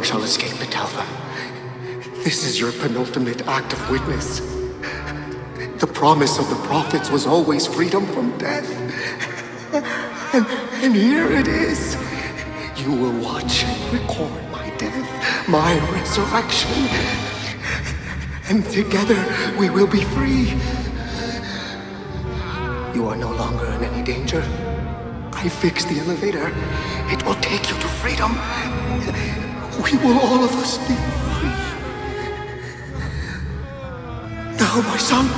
shall escape it, tell them. This is your penultimate act of witness. The promise of the prophets was always freedom from death. And here it is. You will watch and record my death, my resurrection. And together we will be free. You are no longer in any danger. I fixed the elevator. It will take you to freedom. We will all of us be free. Now, my son.